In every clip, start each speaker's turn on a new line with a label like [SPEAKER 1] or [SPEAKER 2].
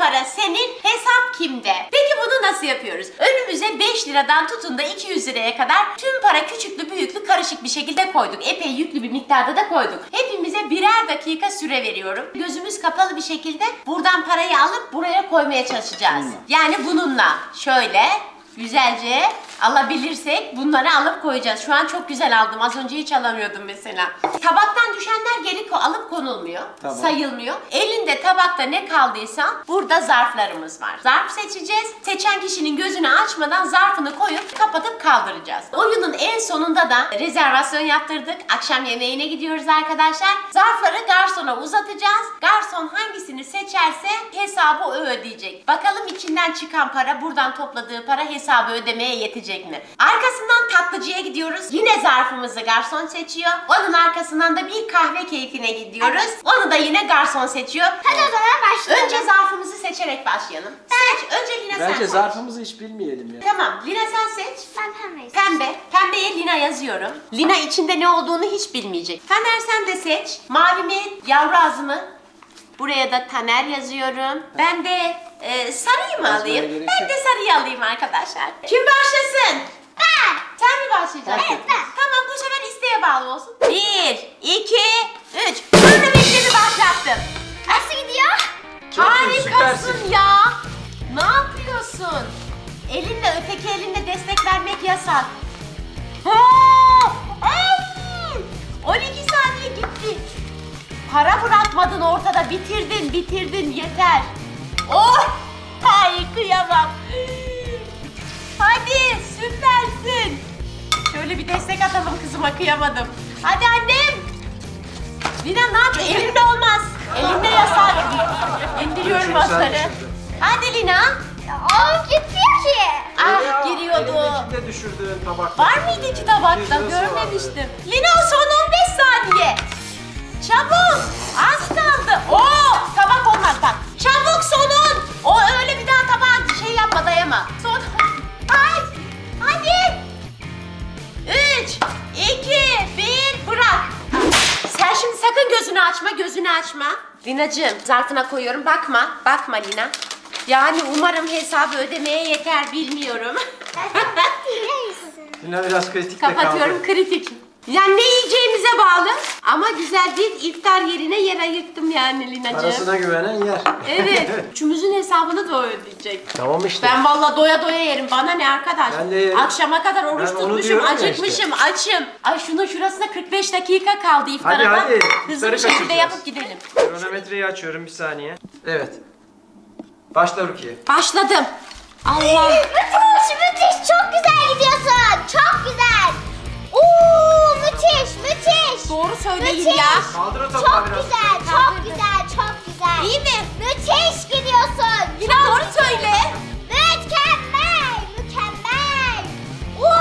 [SPEAKER 1] para senin, hesap kimde? Peki bunu nasıl yapıyoruz? Önümüze 5 liradan tutun da 200 liraya kadar tüm para küçüklü büyüklü karışık bir şekilde koyduk. Epey yüklü bir miktarda da koyduk. Hepimize birer dakika süre veriyorum. Gözümüz kapalı bir şekilde buradan parayı alıp buraya koymaya çalışacağız. Yani bununla şöyle güzelce alabilirsek bunları alıp koyacağız. Şu an çok güzel aldım. Az önce hiç alamıyordum mesela. Tabaktan düşenler geri alıp konulmuyor. Tamam. Sayılmıyor. Elinde tabakta ne kaldıysa burada zarflarımız var. Zarf seçeceğiz. Seçen kişinin gözünü açmadan zarfını koyup kapatıp kaldıracağız. Oyunun en sonunda da rezervasyon yaptırdık. Akşam yemeğine gidiyoruz arkadaşlar. Zarfları garsona uzatacağız. Garson hangisini seçerse hesabı o ödeyecek. Bakalım içinden çıkan para, buradan topladığı para hesabı ödemeye yetecek mi? Arkasından tatlıcıya gidiyoruz. Yine zarfımızı garson seçiyor. Onun arkasından da bir kahve keyfine gidiyoruz. Onu da yine garson seçiyor.
[SPEAKER 2] Hadi o zaman başlayalım.
[SPEAKER 1] Önce zarfımızı seçerek başlayalım. Seç. Önce Lina sen seç.
[SPEAKER 3] Bence zarfımızı hiç bilmeyelim ya.
[SPEAKER 1] Tamam. Lina sen seç.
[SPEAKER 2] Ben pembeyi
[SPEAKER 1] Pembe. Pembeye Lina yazıyorum. Lina içinde ne olduğunu hiç bilmeyecek. Taner sen de seç. Mavi mi? Yavru ağzı mı? Buraya da Taner yazıyorum. Ben de sarıyı mı alayım? Ben de sarıyı alayım arkadaşlar. Kim başlasın? Ben. Sen mi başlayacaksın?
[SPEAKER 2] Evet ben.
[SPEAKER 1] Tamam, bu sefer isteğe bağlı olsun. 1, 2, 3. Kronometremi başlattım.
[SPEAKER 2] Nasıl gidiyor?
[SPEAKER 1] Harikasın ya. Ne yapıyorsun? Elinle öteki elinle destek vermek yasak. 12 saniye gitti. Para bırakmadın ortada. Bitirdin. Yeter. Oh! Ay kıyamam. Hadi süpersin. Şöyle bir destek atalım kızıma, kıyamadım. Hadi annem. Lina ne yapıyor? Elimde olmaz. Elimde yasak. İndiriyorum atları. Hadi Lina.
[SPEAKER 2] Oğlum gitmiyor ki.
[SPEAKER 1] Ah, giriyordu.
[SPEAKER 3] Elindekinde düşürdüğün tabakta.
[SPEAKER 1] Var mıydı iki tabakta? Görmemiştim. Lina son 15 saniye. Çabuk. Az kaldı. Oo, tabak olmaz bak. Çabuk sonun. O öyle bir daha tabağa şey yapma, dayama. Son. Ay. Hadi. 3, 2, 1 bırak. Sen şimdi sakın gözünü açma. Linacığım, zarfına koyuyorum. Bakma Lina. Yani umarım hesabı ödemeye yeter, bilmiyorum.
[SPEAKER 3] Lina biraz kritikte kaldı.
[SPEAKER 1] Kapatıyorum, kritik. Yani ne yiyeceğimize bağlı. Ama güzel bir iftar yerine yer ayırttım yani Linacığım.
[SPEAKER 3] Parasına güvenen yer.
[SPEAKER 1] Evet. Üçümüzün hesabını da o ödeyecek.
[SPEAKER 3] Tamam işte.
[SPEAKER 1] Ben vallahi doya doya yerim. Bana ne arkadaş?
[SPEAKER 3] Ben de yerim.
[SPEAKER 1] Akşama kadar oruç
[SPEAKER 3] Ben onu
[SPEAKER 1] tutmuşum,
[SPEAKER 3] diyorum ya
[SPEAKER 1] acıkmışım, açım. Ay şunun şurasında 45 dakika kaldı iftara.
[SPEAKER 3] Hadi.
[SPEAKER 1] Hızlı
[SPEAKER 3] İftarı
[SPEAKER 1] bir şekilde
[SPEAKER 3] kaçıracağız.
[SPEAKER 1] yapıp gidelim.
[SPEAKER 3] Kronometreyi açıyorum bir saniye. Evet. Başla Rukiye.
[SPEAKER 1] Başladım. Allah.
[SPEAKER 2] Müthiş. Çok güzel gidiyorsun. Çok güzel. Oo, müthiş.
[SPEAKER 1] Doğru söyleyin
[SPEAKER 2] Müthiş.
[SPEAKER 1] ya.
[SPEAKER 3] Kaldır o topu
[SPEAKER 2] Çok
[SPEAKER 3] biraz.
[SPEAKER 2] güzel. Çok güzel.
[SPEAKER 1] İyi mi?
[SPEAKER 2] Müthiş gidiyorsun.
[SPEAKER 1] Yine doğru söyle.
[SPEAKER 2] Mükemmel. Wow.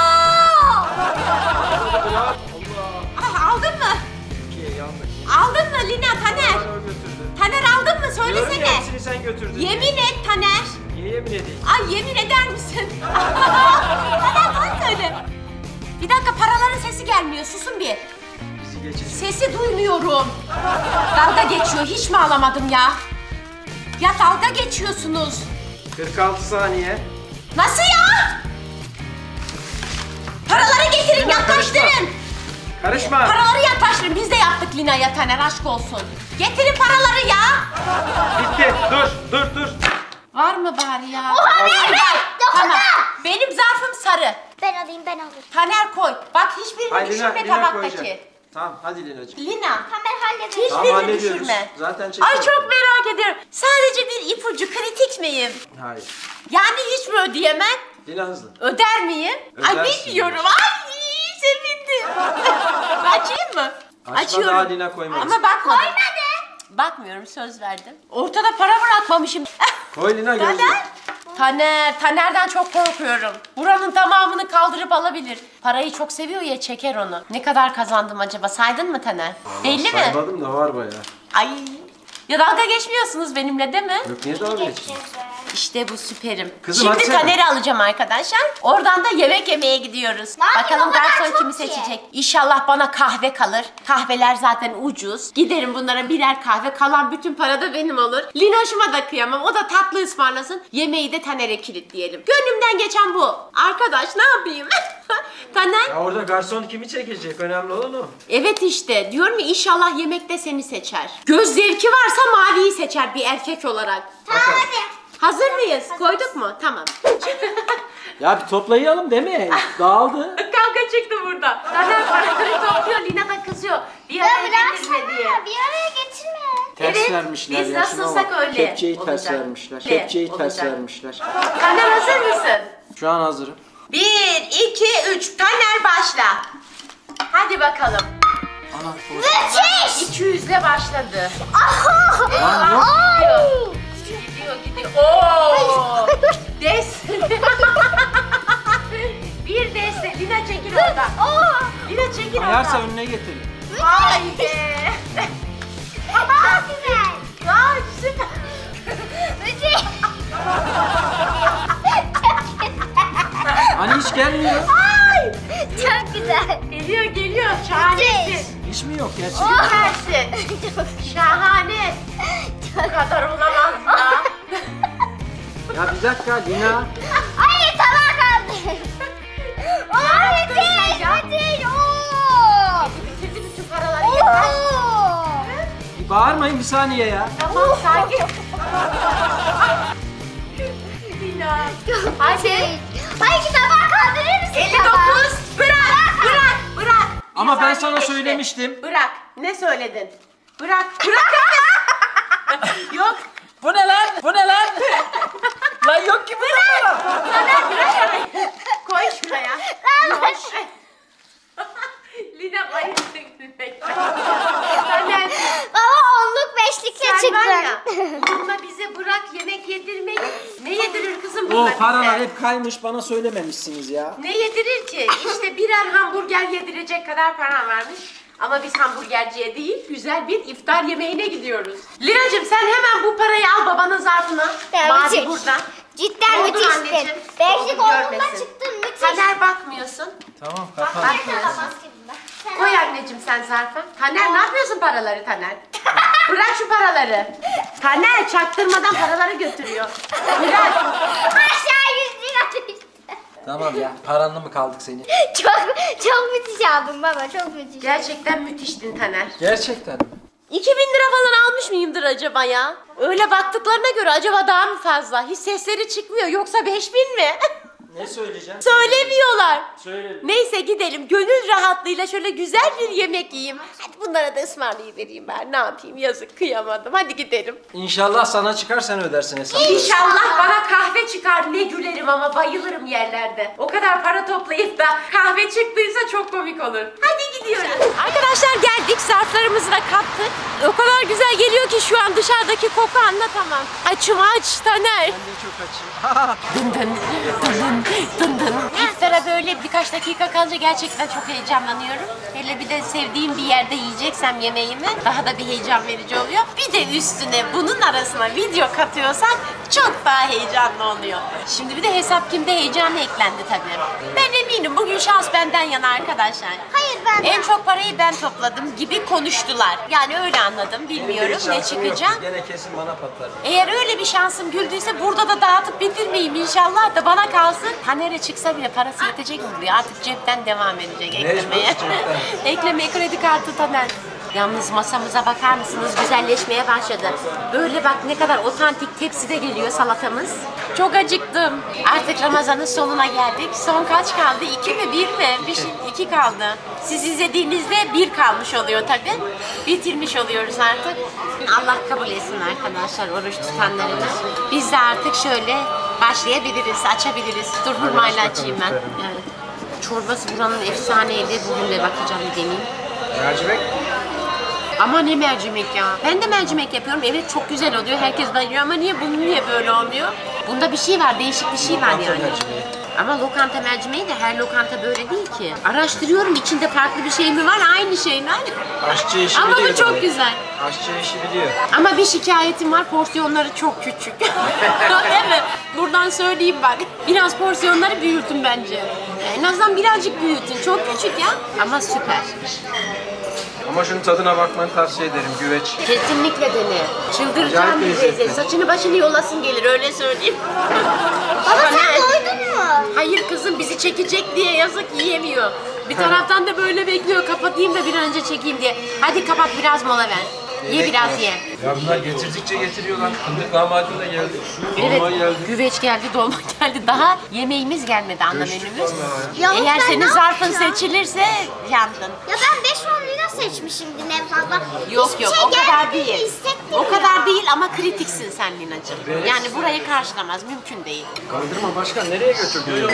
[SPEAKER 3] Allah.
[SPEAKER 1] Ah, aldın mı?
[SPEAKER 3] Rukiye yandık.
[SPEAKER 1] Aldın mı Lina, Taner?
[SPEAKER 3] Bana o götürdü.
[SPEAKER 1] Taner aldın mı?
[SPEAKER 3] Diyorum ya,
[SPEAKER 1] Söylesene.
[SPEAKER 3] hepsini sen götürdün.
[SPEAKER 1] Yemin et Taner.
[SPEAKER 3] Niye yemin edeyim?
[SPEAKER 1] Ay yemin eder misin? Taner bana söyle. Bir dakika, paraların sesi gelmiyor. Susun bir.
[SPEAKER 3] Bizi geçecek.
[SPEAKER 1] Sesi duymuyorum. Dalga geçiyor. Hiç mi alamadım ya? Ya dalga geçiyorsunuz.
[SPEAKER 3] 46 saniye.
[SPEAKER 1] Nasıl ya? Paraları getirin, yaklaştırın.
[SPEAKER 3] Karışma.
[SPEAKER 1] Paraları yaklaştırın. Biz de yaptık Lina'ya, Taner, aşk olsun. Getirin paraları ya.
[SPEAKER 3] Bitti. Dur.
[SPEAKER 1] Var mı bari ya?
[SPEAKER 2] Oha,
[SPEAKER 1] Ay,
[SPEAKER 2] ver,
[SPEAKER 1] ver.
[SPEAKER 2] dokunma.
[SPEAKER 1] Tamam. Benim zarfım sarı.
[SPEAKER 2] Ben alayım.
[SPEAKER 1] Taner koy. Bak hiçbirini
[SPEAKER 3] Hayır,
[SPEAKER 1] düşürme
[SPEAKER 3] Lina
[SPEAKER 1] tabaktaki.
[SPEAKER 3] koyacak. Tamam hadi Lina'cığım.
[SPEAKER 1] Lina.
[SPEAKER 2] Hemen hallederim.
[SPEAKER 3] Tamam,
[SPEAKER 1] Hiçbirini
[SPEAKER 3] hallediyoruz.
[SPEAKER 1] düşürme.
[SPEAKER 3] Zaten çekiyorum.
[SPEAKER 1] Ay çok merak ediyorum. Sadece bir ipucu, kritik miyim?
[SPEAKER 3] Hayır.
[SPEAKER 1] Yani hiç mi ödeyemem?
[SPEAKER 3] Lina hızlı.
[SPEAKER 1] Öder miyim? Ay
[SPEAKER 3] Ödersin.
[SPEAKER 1] bilmiyorum. Ay sevindim. Açayım mı?
[SPEAKER 3] Açma, daha Lina koymadı.
[SPEAKER 1] Ama bakmadım. Bakmıyorum, söz verdim. Ortada para bırakmamışım.
[SPEAKER 3] Koy Lina gözlük.
[SPEAKER 1] Taner'den çok korkuyorum. Buranın tamamını kaldırıp alabilir. Parayı çok seviyor ya, çeker onu. Ne kadar kazandım acaba? Saydın mı Taner? Belli mi?
[SPEAKER 3] Saymadım da var bayağı.
[SPEAKER 1] Ay. Ya dalga geçmiyorsunuz benimle değil mi?
[SPEAKER 3] Yok niye dalga geçiyorsun?
[SPEAKER 1] İşte bu süperim.
[SPEAKER 3] Kızım,
[SPEAKER 1] Şimdi
[SPEAKER 3] açsana.
[SPEAKER 1] Taner'i alacağım arkadaşlar. Oradan da yemek yemeye gidiyoruz.
[SPEAKER 2] Ne yapayım,
[SPEAKER 1] Bakalım
[SPEAKER 2] o kadar
[SPEAKER 1] garson
[SPEAKER 2] çok
[SPEAKER 1] kimi
[SPEAKER 2] ki.
[SPEAKER 1] seçecek. İnşallah bana kahve kalır. Kahveler zaten ucuz. Giderim bunlara birer kahve. Kalan bütün para da benim olur. Linoş'uma da kıyamam. O da tatlı ısmarlasın. Yemeği de Taner'e kilitleyelim. Gönlümden geçen bu. Arkadaş ne yapayım? Taner.
[SPEAKER 3] Ya orada garson kimi çekecek? Önemli olan o.
[SPEAKER 1] Evet işte diyorum ya inşallah yemekte seni seçer. Göz zevki varsa maviyi seçer bir erkek olarak.
[SPEAKER 2] Tamam
[SPEAKER 3] Bakalım.
[SPEAKER 2] hadi.
[SPEAKER 1] Hazır mıyız? Koyduk mu? Tamam.
[SPEAKER 4] Ya bir toplayalım değil mi? Dağıldı.
[SPEAKER 1] Kavga çıktı burada. Taner paraları topluyor. Lina da kızıyor. Bir
[SPEAKER 2] Ya
[SPEAKER 1] araya
[SPEAKER 2] bırak
[SPEAKER 1] getirme
[SPEAKER 2] sana,
[SPEAKER 1] diye.
[SPEAKER 2] bir araya getirme.
[SPEAKER 4] Ters
[SPEAKER 1] Evet,
[SPEAKER 4] vermişler
[SPEAKER 1] biz
[SPEAKER 4] ya. Şuna
[SPEAKER 1] nasılsak
[SPEAKER 4] bak.
[SPEAKER 1] öyle
[SPEAKER 4] Kepçeyi ters
[SPEAKER 1] olacak.
[SPEAKER 4] vermişler.
[SPEAKER 1] Ne
[SPEAKER 4] Kepçeyi ters
[SPEAKER 1] olacak?
[SPEAKER 4] vermişler.
[SPEAKER 1] Taner hazır mısın?
[SPEAKER 4] Şu an hazırım.
[SPEAKER 1] 1, 2, 3. Taner başla. Hadi bakalım.
[SPEAKER 4] Ana boş.
[SPEAKER 2] Müthiş.
[SPEAKER 1] 200 ile başladı.
[SPEAKER 4] Lan yok.
[SPEAKER 1] Gidiyor. Oo! Deste. Bir deste. Lina çekil oradan. Lina çekil
[SPEAKER 4] Ayarsa
[SPEAKER 1] oradan.
[SPEAKER 4] önüne getirin.
[SPEAKER 1] Haydi.
[SPEAKER 2] Çok güzel.
[SPEAKER 1] Ay süper.
[SPEAKER 2] Müthiş.
[SPEAKER 4] Hani hiç gelmiyor.
[SPEAKER 1] Ay.
[SPEAKER 2] Çok güzel.
[SPEAKER 1] Geliyor. Şahanesin.
[SPEAKER 4] Hiç mi yok gerçekten?
[SPEAKER 1] Süpersin. Şahane. Bu kadar olamaz ya.
[SPEAKER 4] Ya bir dakika Lina.
[SPEAKER 2] Ay tamam kaldı. Oo müthiş.
[SPEAKER 1] ya?
[SPEAKER 2] Müthiş. Oo.
[SPEAKER 1] Bitirdi bütün paraları yeter.
[SPEAKER 2] Oo.
[SPEAKER 4] Bir bağırmayın bir saniye ya.
[SPEAKER 1] Tamam sakin. Lina. Hadi.
[SPEAKER 2] Ay tabağı kaldırır mısın?
[SPEAKER 1] 59. Bırak.
[SPEAKER 4] Ama
[SPEAKER 1] Bir
[SPEAKER 4] ben
[SPEAKER 1] saniye
[SPEAKER 4] sana
[SPEAKER 1] geçti.
[SPEAKER 4] söylemiştim.
[SPEAKER 1] Bırak. Ne söyledin? Bırak. Yok.
[SPEAKER 4] Bu ne lan? Bu ne lan? Lan yok ki bu ne?
[SPEAKER 1] Koy şuraya. Koş. Lina bayıldı gülmekten. Taner,
[SPEAKER 2] Baba onluk beşlikle
[SPEAKER 1] sen var ya,
[SPEAKER 2] çıktın.
[SPEAKER 1] bununla bize bırak yemek yedirmeyi. Ne yedirir kızım bununla
[SPEAKER 4] O paralar
[SPEAKER 1] bize?
[SPEAKER 4] hep kaymış bana söylememişsiniz ya.
[SPEAKER 1] Ne yedirir ki? İşte birer hamburger yedirecek kadar param varmış. Ama biz hamburgerciye değil, güzel bir iftar yemeğine gidiyoruz. Lina'cığım sen hemen bu parayı al babanın zarfına. Mavi
[SPEAKER 2] Müthiş.
[SPEAKER 1] burada.
[SPEAKER 2] Cidden
[SPEAKER 1] Oldu
[SPEAKER 2] müthiştin.
[SPEAKER 1] anneciğim.
[SPEAKER 2] Beşlik
[SPEAKER 1] Oldu,
[SPEAKER 2] onlukla
[SPEAKER 1] görmesin.
[SPEAKER 2] çıktın müthiş.
[SPEAKER 1] Taner bakmıyorsun.
[SPEAKER 4] Tamam
[SPEAKER 1] Bakmıyorsun. Koy anneciğim sen zarfa. Taner ne yapıyorsun paraları Taner? Bırak şu paraları. Taner çaktırmadan paraları götürüyor. Bırak.
[SPEAKER 2] Aşağı 100 lira düştü.
[SPEAKER 4] Tamam ya paranlı mı kaldık senin?
[SPEAKER 2] Çok müthiş aldın baba çok müthiş.
[SPEAKER 1] Gerçekten müthiştin Taner.
[SPEAKER 4] Gerçekten mi?
[SPEAKER 1] 2000 lira falan almış mıyımdır acaba ya? Öyle baktıklarına göre acaba daha mı fazla? Hiç sesleri çıkmıyor yoksa 5000 mi?
[SPEAKER 4] Ne söyleyeceğim?
[SPEAKER 1] Söylemiyorlar.
[SPEAKER 4] Söyle.
[SPEAKER 1] Neyse gidelim gönül rahatlığıyla şöyle güzel bir yemek yiyeyim. Hadi bunlara da ısmarlayıvereyim ben. Ne yapayım yazık kıyamadım. Hadi gidelim.
[SPEAKER 4] İnşallah sana çıkar sen ödersin hesabı.
[SPEAKER 1] İnşallah bana kahve çıkar. Ne gülerim ama bayılırım yerlerde. O kadar para toplayıp da kahve çıktıysa çok komik olur. Hadi gidiyoruz. Arkadaşlar geldik. Zarflarımızı da kaptık. O kadar güzel geliyor ki şu an dışarıdaki koku anlatamam. Açım aç Taner.
[SPEAKER 4] Ben de çok açım.
[SPEAKER 1] Dın dın dın dın dın. İftara böyle birkaç dakika kalınca gerçekten çok heyecanlanıyorum. Hele bir de sevdiğim bir yerde yiyeceksem yemeğimi daha da bir heyecan verici oluyor. Bir de üstüne bunun arasına video katıyorsak çok daha heyecanlı oluyor. Şimdi bir de hesap kimde heyecanı eklendi tabii. Ben eminim bugün şans benden yana arkadaşlar.
[SPEAKER 2] Hayır ben.
[SPEAKER 1] En çok parayı ben topladım gibi konuştular. Yani öyle anladım. Bilmiyorum
[SPEAKER 3] Hiç
[SPEAKER 1] ne
[SPEAKER 3] şansım yok.
[SPEAKER 1] çıkacak.
[SPEAKER 3] Gene kesin bana patlar.
[SPEAKER 1] Eğer öyle bir şansım güldüyse burada da dağıtıp bitirmeyeyim inşallah da bana kalsın. Taner'e çıksa bile parası yetecek mi buraya? Artık cepten devam edecek eklemeye.
[SPEAKER 3] cepten.
[SPEAKER 1] Eklemeye kredi kartı Taner. Yalnız masamıza bakar mısınız? Güzelleşmeye başladı. Böyle bak ne kadar otantik tepside geliyor salatamız. Çok acıktım. Artık Ramazan'ın sonuna geldik. Son kaç kaldı? 2 mi 1 mi? Bir şey 2 kaldı. Siz izlediğinizde 1 kalmış oluyor tabii. Bitirmiş oluyoruz artık. Allah kabul etsin arkadaşlar oruç tutanlarımız. Biz de artık şöyle başlayabiliriz, açabiliriz. Dur hurmayla açayım ben. Evet. Çorbası buranın efsaneydi. Bugün de bakacağım bir deneyeyim.
[SPEAKER 3] Mercimek.
[SPEAKER 1] Ama ne mercimek ya. Ben de mercimek yapıyorum. Evet çok güzel oluyor. Herkes bayılıyor ama niye böyle olmuyor? Bunda bir şey var. Değişik bir şey var yani. Ama lokanta mercimeği de her lokanta böyle değil ki. Araştırıyorum içinde farklı bir şey mi var? Aynı şeyler.
[SPEAKER 3] Aşçı işi
[SPEAKER 1] Ama
[SPEAKER 3] biliyor.
[SPEAKER 1] bu çok
[SPEAKER 3] tabii.
[SPEAKER 1] güzel.
[SPEAKER 3] Aşçı işi biliyor.
[SPEAKER 1] Ama bir şikayetim var, porsiyonları çok küçük. Değil mi? Buradan söyleyeyim bak. Biraz porsiyonları büyütün bence. En azından birazcık büyütün. Çok küçük ya. Ama süper.
[SPEAKER 3] Ama şunun tadına bakmanı tavsiye ederim. Güveç.
[SPEAKER 1] Kesinlikle dene. Çıldıracağım
[SPEAKER 3] Acayip
[SPEAKER 1] bir
[SPEAKER 3] lezzetli.
[SPEAKER 1] lezzet. Saçını başını yolasın gelir öyle söyleyeyim.
[SPEAKER 2] Baba sen doydun mu?
[SPEAKER 1] Hayır kızım bizi çekecek diye yazık yiyemiyor. Bir taraftan da böyle bekliyor. Kapatayım da bir an önce çekeyim diye. Hadi kapat biraz mola ver. Ye biraz ye.
[SPEAKER 3] Ya bunlar getirdikçe getiriyorlar. Fındık lahmacun da geldi.
[SPEAKER 1] Evet,
[SPEAKER 3] Dolma geldi.
[SPEAKER 1] güveç geldi, dolma geldi. Daha yemeğimiz gelmedi ana
[SPEAKER 3] Görüştük
[SPEAKER 1] menümüz.
[SPEAKER 3] vallahi
[SPEAKER 2] ya.
[SPEAKER 1] Eğer
[SPEAKER 2] Ben
[SPEAKER 1] senin
[SPEAKER 2] ne
[SPEAKER 1] zarfın
[SPEAKER 2] yapacağım?
[SPEAKER 1] seçilirse yandın.
[SPEAKER 2] Ya ben 5-10 lira seçmişimdir en fazla.
[SPEAKER 1] Yok
[SPEAKER 2] Hiçbir
[SPEAKER 1] yok
[SPEAKER 2] şey
[SPEAKER 1] o kadar
[SPEAKER 2] gelmediğini
[SPEAKER 1] değil.
[SPEAKER 2] hissettim
[SPEAKER 1] O kadar
[SPEAKER 2] ya.
[SPEAKER 1] değil ama kritiksin sen Lina'cığım.
[SPEAKER 3] Evet.
[SPEAKER 1] Yani burayı karşılamaz, mümkün değil.
[SPEAKER 3] Kaldırma başkan, nereye götürdün?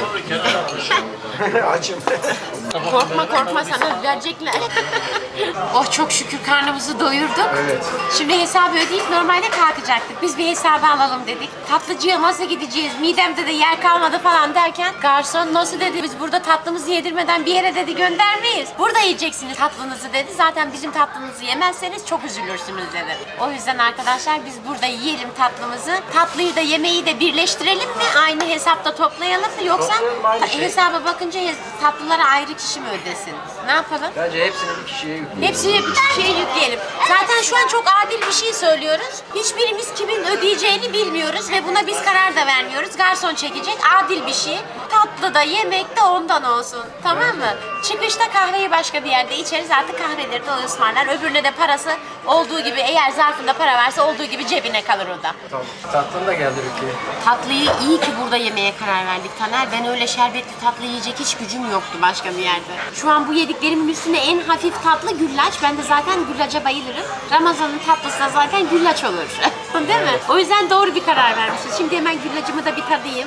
[SPEAKER 3] Açım.
[SPEAKER 1] Korkma sana verecekler. Oh çok şükür karnımızı doyurduk.
[SPEAKER 3] Evet.
[SPEAKER 1] Şimdi hesabı ödeyip normalde kalkacaktık. Biz bir hesabı alalım dedik. Tatlıcıya nasıl gideceğiz? Midemde de yer kalmadı falan derken garson nasıl dedi? Biz burada tatlımızı yedirmeden bir yere dedi göndermeyiz. Burada yiyeceksiniz tatlınızı dedi. Zaten bizim tatlımızı yemezseniz çok üzülürsünüz dedi. O yüzden arkadaşlar biz burada yiyelim tatlımızı. Tatlıyı da yemeği de birleştirelim mi? Aynı hesapta toplayalım mı? Yoksa
[SPEAKER 3] Toplayalım, aynı şey.
[SPEAKER 1] hesaba bakınca tatlılara ayrı kişi mi ödesin? Ne yapalım?
[SPEAKER 3] Bence hepsini bir kişiye yükleyelim.
[SPEAKER 1] Hepsini bir şeye yükleyelim. Zaten şu an çok adil bir şey söylüyoruz. Hiçbirimiz kimin ödeyeceğini bilmiyoruz ve buna biz karar da vermiyoruz. Garson çekecek adil bir şey. Tatlı da yemek de ondan olsun. Tamam mı? Çıkışta kahveyi başka bir yerde içeriz. Artık kahveleri de o ısmarlar. Öbürüne de parası olduğu gibi eğer zarfında para varsa olduğu gibi cebine kalır o da.
[SPEAKER 3] Tamam. Tatlın da geldi Rukiye.
[SPEAKER 1] Tatlıyı iyi ki burada yemeye karar verdik Taner. Ben öyle şerbetli tatlı yiyecek hiç gücüm yoktu başka bir yerde. Şu an bu yediklerimin üstüne en hafif tatlı güllaç. Ben de zaten güllaca bayılırım. Ramazan'ın tatlısı da zaten güllaç olur. Değil mi? O yüzden doğru bir karar vermişiz. Şimdi hemen güllacımı da bir tadayım.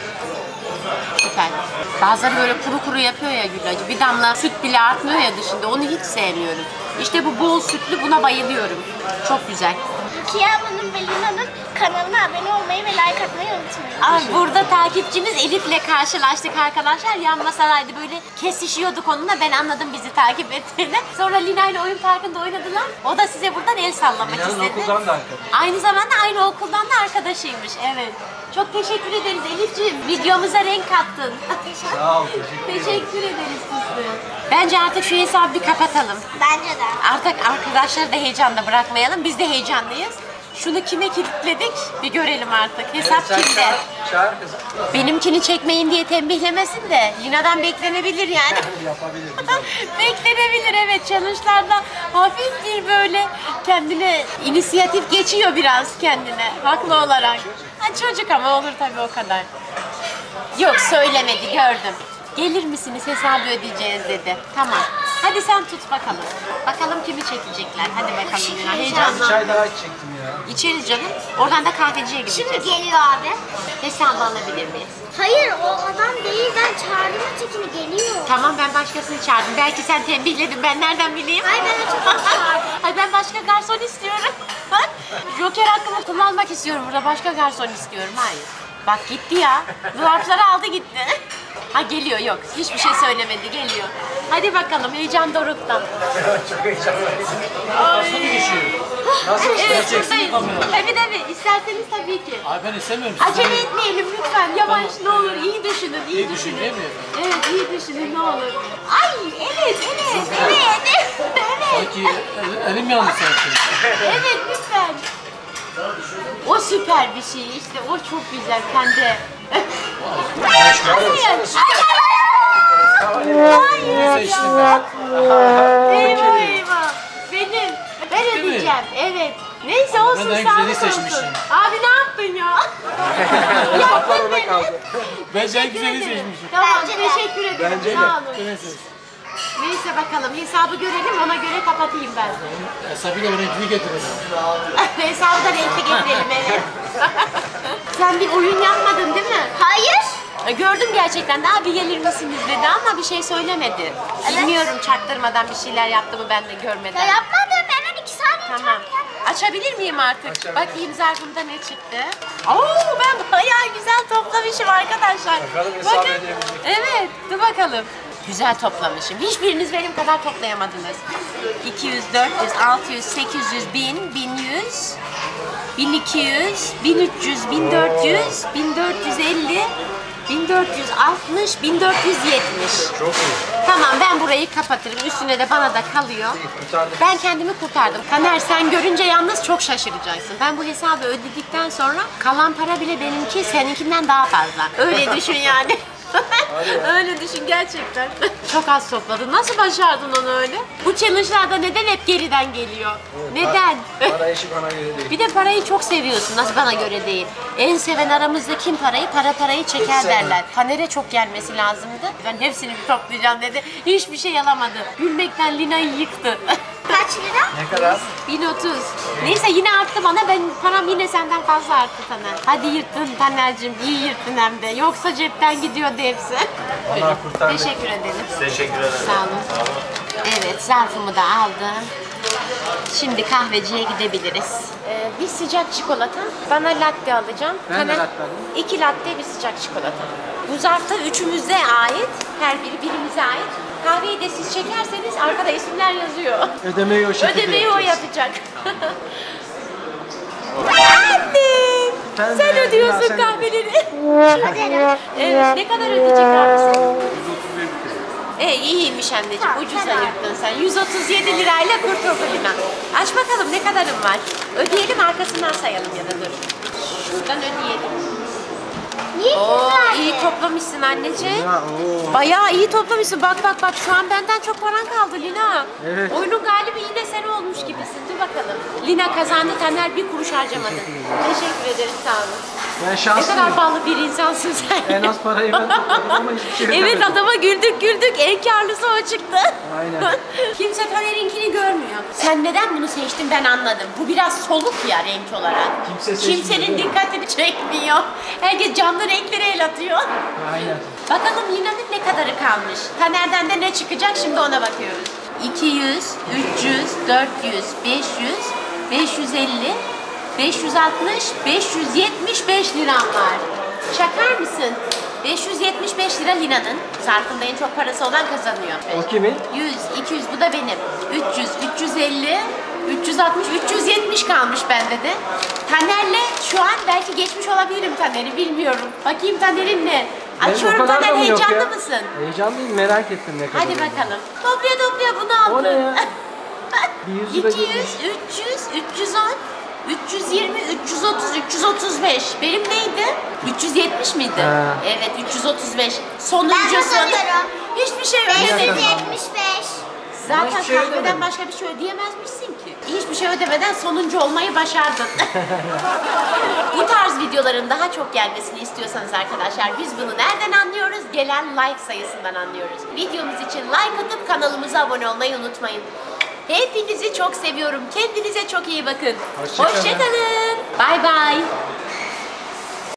[SPEAKER 1] Süper. Bazıları böyle kuru kuru yapıyor ya güllacı. Bir damla süt bile artmıyor ya dışında. Onu hiç sevmiyorum. İşte bu bol sütlü buna bayılıyorum. Çok güzel.
[SPEAKER 2] Kiyaman'ın ve Lina'nın kanalına abone olmayı ve like atmayı unutmayın.
[SPEAKER 1] Ay burada takipçimiz Elif'le karşılaştık arkadaşlar. Yan masadaydı böyle kesişiyorduk onunla. Ben anladım bizi takip ettiğini. Sonra Lina ile oyun parkında oynadılar. O da size buradan el sallamak
[SPEAKER 3] Lina'nın
[SPEAKER 1] istedi.
[SPEAKER 3] okuldan da arkadaş.
[SPEAKER 1] Aynı zamanda aynı okuldan da arkadaşıymış. Evet. Çok teşekkür ederiz Elif'ciğim. Videomuza renk kattın.
[SPEAKER 3] Sağ ol, teşekkür ederim.
[SPEAKER 1] Teşekkür ederiz size. Bence artık şu hesabı bir kapatalım.
[SPEAKER 2] Bence de.
[SPEAKER 1] Artık arkadaşları da heyecanda bırakmayalım. Biz de heyecanlıyız. Şunu kime kilitledik bir görelim artık. Hesap
[SPEAKER 3] Sen
[SPEAKER 1] kimde?
[SPEAKER 3] çağır kızım.
[SPEAKER 1] Benimkini çekmeyin diye tembihlemesin de Lina'dan beklenebilir yani.
[SPEAKER 3] Yapabilir.
[SPEAKER 1] Beklenebilir evet challenge'larda hafif bir böyle kendine inisiyatif geçiyor biraz kendine haklı olarak. Ha, çocuk ama olur tabii o kadar. Yok söylemedi gördüm. Gelir misiniz hesabı ödeyeceğiz dedi. Tamam. Hadi sen tut bakalım. Bakalım kimi çekecekler. Hadi bakalım Lina.
[SPEAKER 3] Ben bir
[SPEAKER 1] Heyecanla.
[SPEAKER 3] çay daha içecektim ya.
[SPEAKER 1] İçeriz canım. Oradan da kahveciye gideceğiz.
[SPEAKER 2] Şimdi geliyor abi.
[SPEAKER 1] Hesabı alabilir miyiz?
[SPEAKER 2] Hayır o adam değil ben çağırdım ötekini geliyor.
[SPEAKER 1] Tamam ben başkasını çağırdım. Belki sen tembihledin ben nereden bileyim?
[SPEAKER 2] Hayır ben ötekini çağırdım.
[SPEAKER 1] Ay ben başka garson istiyorum. Joker hakkımı kullanmak istiyorum burada. Başka garson istiyorum. Hayır. Bak gitti ya. Zarfları aldı gitti. Ha geliyor yok. Hiçbir şey söylemedi. Geliyor. Hadi bakalım heyecan doruktan.
[SPEAKER 3] Çok heyecanlıyım.
[SPEAKER 1] Nasıl? Evet
[SPEAKER 4] İsteyeceksin
[SPEAKER 1] buradayız.
[SPEAKER 4] kamera.
[SPEAKER 1] Tabii. İsterseniz tabii ki.
[SPEAKER 4] Ay ben istemiyorum.
[SPEAKER 1] Acele etmeyelim lütfen. Yavaş ne olur. İyi düşünün.
[SPEAKER 4] İyi düşün değil mi?
[SPEAKER 1] Evet iyi düşünün ne olur. Ay evet. Evet.
[SPEAKER 4] Sanki elim yandı sanki.
[SPEAKER 1] Evet lütfen. O süper bir şey işte. O çok güzel pembe. Hayır. Hayır
[SPEAKER 4] Seçtim
[SPEAKER 1] ya.
[SPEAKER 4] ben.
[SPEAKER 1] Eyvah. Benim. Ben
[SPEAKER 4] Değil mi?
[SPEAKER 1] ödeyeceğim. Evet. Neyse olsun
[SPEAKER 4] Ben en
[SPEAKER 1] sağlık
[SPEAKER 4] güzeli
[SPEAKER 1] olsun.
[SPEAKER 4] seçmişim.
[SPEAKER 1] Abi ne yaptın ya?
[SPEAKER 3] Kaplar orada kaldı.
[SPEAKER 4] Ben en
[SPEAKER 1] Teşekkür
[SPEAKER 4] güzeli
[SPEAKER 1] ederim.
[SPEAKER 4] seçmişim.
[SPEAKER 1] Tamam
[SPEAKER 2] Bence de.
[SPEAKER 1] teşekkür ederim.
[SPEAKER 3] Bence de.
[SPEAKER 1] Sağ olun.
[SPEAKER 4] Neyse.
[SPEAKER 1] Neyse bakalım hesabı görelim ona göre kapatayım ben.
[SPEAKER 4] Hesabıyla renkli getirelim.
[SPEAKER 1] Hesabı da renkli getirelim evet. Sen bir oyun yapmadın değil mi?
[SPEAKER 2] Hayır.
[SPEAKER 1] Gördüm gerçekten de abi gelir misiniz dedi ama bir şey söylemedi.
[SPEAKER 2] Evet.
[SPEAKER 1] Bilmiyorum çaktırmadan bir şeyler yaptı mı ben de görmedim.
[SPEAKER 2] Ya yapmadım hemen 2 saat önce
[SPEAKER 1] Tamam.
[SPEAKER 2] yaptım.
[SPEAKER 1] Açabilir miyim artık?
[SPEAKER 3] Açabilirsin.
[SPEAKER 1] Bakayım zarfımda ne çıktı. Oo, ben bayağı güzel toplamışım arkadaşlar.
[SPEAKER 3] Bakalım hesap
[SPEAKER 1] Bakın.
[SPEAKER 3] edebilecek.
[SPEAKER 1] Evet, dur bakalım. Güzel toplamışım. Hiçbiriniz benim kadar toplayamadınız. 200, 400, 600, 800, 1000, 1100, 1200, 1300, 1400, 1450, 1460, 1470.
[SPEAKER 3] Çok iyi.
[SPEAKER 1] Tamam, ben burayı kapatırım. Üstüne de bana da kalıyor.
[SPEAKER 3] Kurtardık.
[SPEAKER 1] Ben kendimi kurtardım. Taner, sen görünce yalnız çok şaşıracaksın. Ben bu hesabı ödedikten sonra kalan para bile benimki seninkinden daha fazla. Öyle düşün yani. Öyle düşün gerçekten. Çok az topladın. Nasıl başardın onu öyle? Bu challenge'larda neden hep geriden geliyor? Neden?
[SPEAKER 3] Para işi bana göre değil.
[SPEAKER 1] Bir de parayı çok seviyorsun. Nasıl bana göre değil. En seven aramızda kim parayı? Parayı çeker
[SPEAKER 3] Hiç sevmem.
[SPEAKER 1] derler. Taner'e çok gelmesi lazımdı. Ben hepsini bir toplayacağım dedi. Hiçbir şey alamadı. Gülmekten Lina'yı yıktı.
[SPEAKER 2] Kaç lira?
[SPEAKER 3] Ne kadar?
[SPEAKER 1] 1030. Neyse yine arttı bana. Ben param yine senden fazla arttı Taner. Hadi yırttın Taner'cim. İyi yırttın hem de. Yoksa cepten gidiyordu hepsi. Buyurun.
[SPEAKER 3] kurtardık.
[SPEAKER 1] Teşekkür ederim.
[SPEAKER 5] Teşekkür ederim.
[SPEAKER 1] Sağ olun. Evet, zarfımı da aldım. Şimdi kahveciye gidebiliriz. Bir sıcak çikolata. Bana latte alacağım.
[SPEAKER 3] Ben de
[SPEAKER 1] Taner,
[SPEAKER 3] latte alayım.
[SPEAKER 1] 2 latte, bir sıcak çikolata. Bu zarfta üçümüze ait. Her biri birimize ait. Kahveyi de siz çekerseniz arkada isimler yazıyor.
[SPEAKER 3] Ödemeyi o şekilde
[SPEAKER 1] Ödemeyi o
[SPEAKER 3] yapacağız.
[SPEAKER 1] yapacak. Annem!
[SPEAKER 3] Ben
[SPEAKER 1] Sen
[SPEAKER 3] de,
[SPEAKER 1] ödüyorsun
[SPEAKER 3] sen
[SPEAKER 1] kahveleri.
[SPEAKER 2] Öderim.
[SPEAKER 1] Evet, ne kadar ödeyecekler misin? İyiymiş anneciğim, ucuz ayırttın sen. 137 lirayla kurtuldun Lina. Aç bakalım ne kadarım var. Ödeyelim, arkasından sayalım ya da dur. Şuradan ödeyelim.
[SPEAKER 2] Niye
[SPEAKER 1] Oo,
[SPEAKER 2] güzel?
[SPEAKER 1] iyi toplamışsın anneciğim.
[SPEAKER 3] Ya, oo.
[SPEAKER 1] Bayağı iyi toplamışsın. Bak şu an benden çok paran kaldı Lina.
[SPEAKER 3] Evet.
[SPEAKER 1] Oyunun galibi yine sen olmuş gibisin. Dur bakalım. Lina kazandı, Taner bir kuruş harcamadı. Teşekkür ederim, sağ olun.
[SPEAKER 3] Ben
[SPEAKER 1] Ne
[SPEAKER 3] şanslıyım.
[SPEAKER 1] kadar bağlı bir insansın sen.
[SPEAKER 3] En az parayı ben topladım ama hiçbir şey
[SPEAKER 1] Evet,
[SPEAKER 3] ödemedim.
[SPEAKER 1] adama güldük. En karlısı o çıktı.
[SPEAKER 3] Aynen.
[SPEAKER 1] Kimse Taner'inkini görmüyor. Sen neden bunu seçtin ben anladım. Bu biraz soluk ya renk olarak.
[SPEAKER 3] Kimse seçmiyor,
[SPEAKER 1] Kimsenin
[SPEAKER 3] değil mi?
[SPEAKER 1] dikkatini çekmiyor. Herkes canlı renklere el atıyor.
[SPEAKER 3] Aynen.
[SPEAKER 1] Bakalım Lina'nın ne kadarı kalmış. Taner'den de ne çıkacak şimdi ona bakıyoruz. 200, 300, 400, 500, 550, 560, 575 liram var. Şakar mısın? 575 lira Lina'nın. Zarfında en çok parası olan kazanıyor.
[SPEAKER 3] O kimin?
[SPEAKER 1] 100, 200 bu da benim. 300, 350, 360, 370 kalmış bende de. Taner'le şu an belki geçmiş olabilirim Taner'i, bilmiyorum. Bakayım Taner'in ne?
[SPEAKER 3] Ben o
[SPEAKER 1] Açıyorum
[SPEAKER 3] kadar da
[SPEAKER 1] Taner,
[SPEAKER 3] mı yok
[SPEAKER 1] heyecanlı
[SPEAKER 3] ya?
[SPEAKER 1] mısın?
[SPEAKER 3] Heyecanlıyım, merak ettim ne kadar.
[SPEAKER 1] Hadi
[SPEAKER 3] olduğunu.
[SPEAKER 1] bakalım. Toplaya bunu aldın.
[SPEAKER 3] O ne ya? Bir 100 lira
[SPEAKER 1] 200,
[SPEAKER 3] gitmiş.
[SPEAKER 1] 300, 310, 320, 330, 335. Benim neydi? 370 miydi?
[SPEAKER 3] Ha.
[SPEAKER 1] Evet, 335.
[SPEAKER 2] Ben
[SPEAKER 1] Sonuncusu.
[SPEAKER 2] kazanıyorum.
[SPEAKER 1] Hiçbir şey ödemedim.
[SPEAKER 2] 575.
[SPEAKER 1] Zaten
[SPEAKER 3] hiçbir şey
[SPEAKER 1] kahveden
[SPEAKER 3] ödemedim.
[SPEAKER 1] başka bir şey ödeyemezmişsin ki. Hiçbir şey ödemeden sonuncu olmayı başardın. Bu tarz videoların daha çok gelmesini istiyorsanız arkadaşlar, biz bunu nereden anlıyoruz? Gelen like sayısından anlıyoruz. Videomuz için like atıp kanalımıza abone olmayı unutmayın. Hepinizi çok seviyorum. Kendinize çok iyi bakın.
[SPEAKER 3] Hoşça kalın.
[SPEAKER 1] Hoşça kalın.